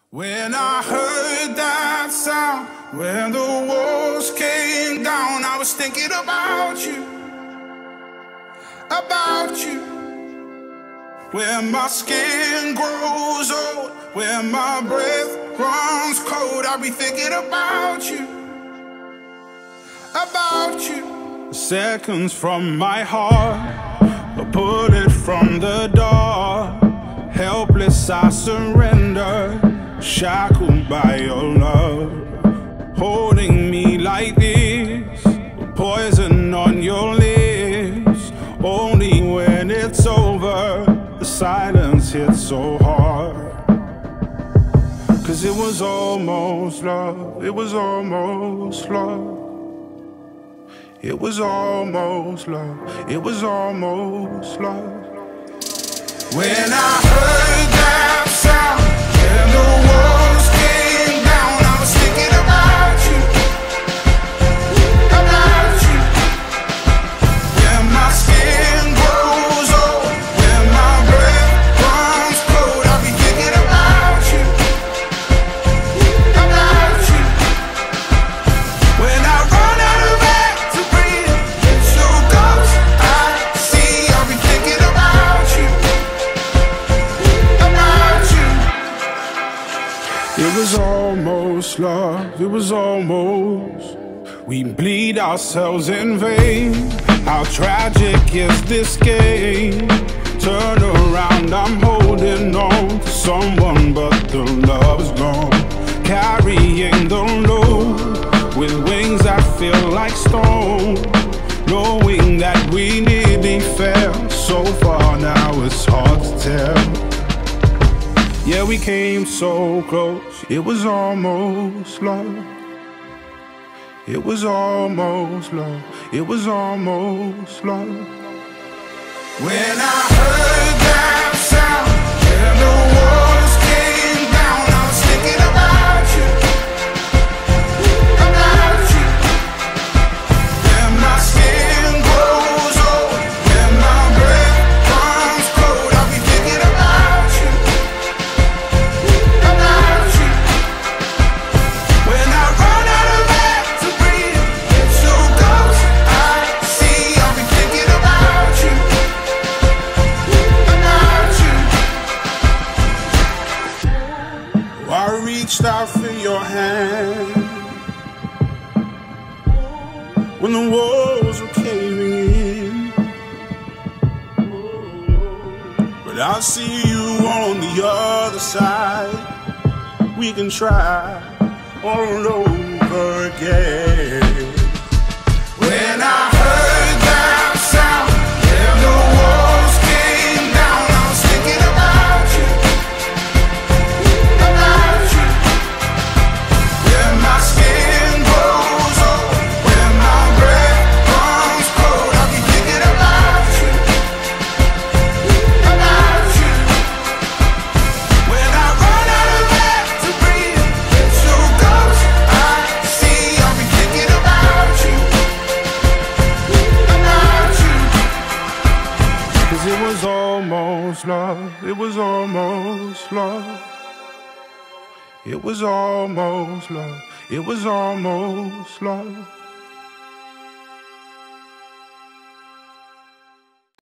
When I heard that sound, when the walls came down, I was thinking about you, about you. Where my skin grows old, where my breath runs cold, I'll be thinking about you, about you. Seconds from my heart, a bullet from the door. Helpless I surrender, shackled by your love. Holding me like this, poison on your lips. Only when it's over, the silence hits so hard. 'Cause it was almost love, it was almost love. It was almost love, it was almost love. When I heard that sound, when the walls came down, I was thinking about you, about you. When my skin grows old, when my breath runs cold, I'll be thinking about you, about you. When I run out of air to breathe, it's your ghost I see, I'll be thinking about you. It was almost love, it was almost. We bleed ourselves in vain. How tragic is this game? Turn around, I'm holding on to someone, but the love is gone. Carrying the load with wings that feel like stone. Knowing that we nearly fell so far, now it's hard to tell. Yeah, we came so close, it was almost love. It was almost love, it was almost love. When I heard that sound, when the walls came down, I was thinking about you, about you. When my skin grows old, when my breath runs cold, I'll be thinking about you, about you. When I run out of air to breathe, it's your ghost I see, I'll be thinking about you, about you. Oh, I reached out for your hand when the walls were caving in, but I see you on the other side. We can try all over again. When I heard that sound, when the walls came down, I was thinking about you, about you. When my skin grows old, when my breath runs cold, I'll be thinking about you, about you. When I run out of air to breathe, it's your ghost I see, I'll be thinking about you, about you. 'Cause it was almost love, it was almost love. It was almost love, it was almost love.